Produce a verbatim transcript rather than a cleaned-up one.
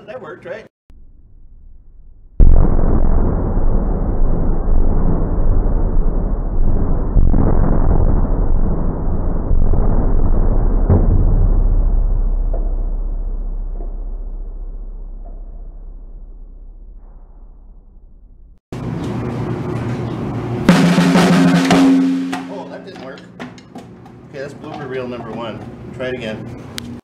that worked, right? Oh, that didn't work. Okay, that's blooper reel number one. Try it again.